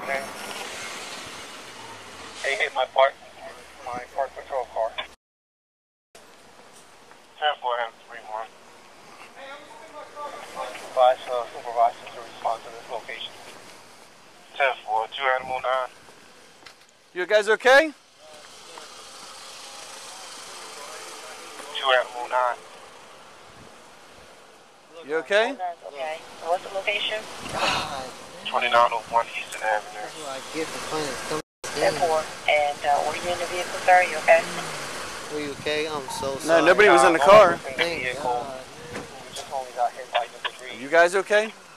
Okay. Hey, hit my park patrol car. 10-4-31. Advise supervisors to respond to this location. 10-4, 2-9. You guys okay? 2-9. You okay? Okay. What's the location? 2901 Eastern Avenue. That's what I get for playing. 10-4. And were you in the vehicle, sir? Are you okay? Were you okay? I'm so sorry. No, nobody was in the car. Thank God. We just only got hit by the debris. You guys okay?